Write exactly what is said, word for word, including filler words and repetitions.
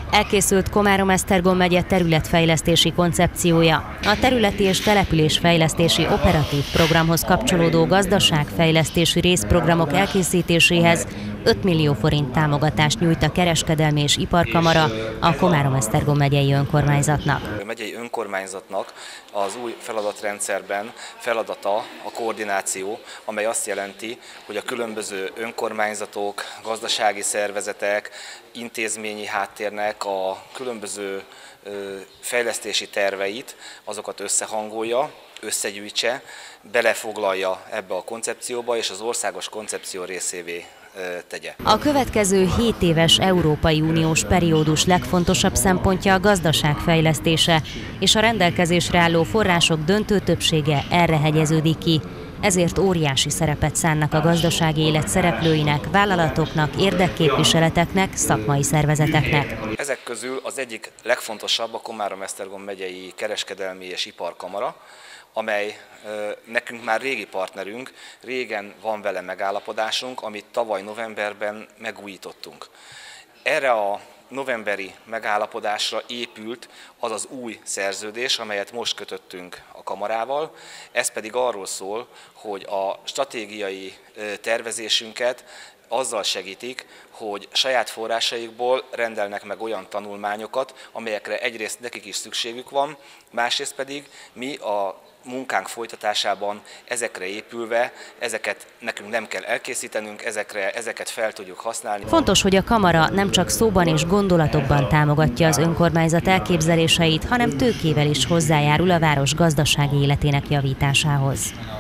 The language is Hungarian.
Elkészült Komárom-Esztergom megye területfejlesztési koncepciója. A területi és településfejlesztési operatív programhoz kapcsolódó gazdaságfejlesztési részprogramok elkészítéséhez öt millió forint támogatást nyújt a Kereskedelmi és Iparkamara a Komárom-Esztergom megyei önkormányzatnak. A megyei önkormányzatnak az új feladatrendszerben feladata a koordináció, amely azt jelenti, hogy a különböző önkormányzatok, gazdasági szervezetek, intézményi háttérnek a különböző fejlesztési terveit, azokat összehangolja, összegyűjtse, belefoglalja ebbe a koncepcióba és az országos koncepció részévé tegye. A következő hét éves Európai Uniós periódus legfontosabb szempontja a gazdaság fejlesztése, és a rendelkezésre álló források döntő többsége erre hegyeződik ki. Ezért óriási szerepet szánnak a gazdasági élet szereplőinek, vállalatoknak, érdekképviseleteknek, szakmai szervezeteknek. Ezek közül az egyik legfontosabb a Komárom-Esztergom megyei Kereskedelmi és Iparkamara, amely nekünk már régi partnerünk, régen van vele megállapodásunk, amit tavaly novemberben megújítottunk. Erre a novemberi megállapodásra épült az az új szerződés, amelyet most kötöttünk a kamarával. Ez pedig arról szól, hogy a stratégiai tervezésünket azzal segítik, hogy saját forrásaikból rendelnek meg olyan tanulmányokat, amelyekre egyrészt nekik is szükségük van, másrészt pedig mi a munkánk folytatásában ezekre épülve, ezeket nekünk nem kell elkészítenünk, ezekre, ezeket fel tudjuk használni. Fontos, hogy a kamara nem csak szóban és gondolatokban támogatja az önkormányzat elképzeléseit, hanem tőkével is hozzájárul a város gazdasági életének javításához.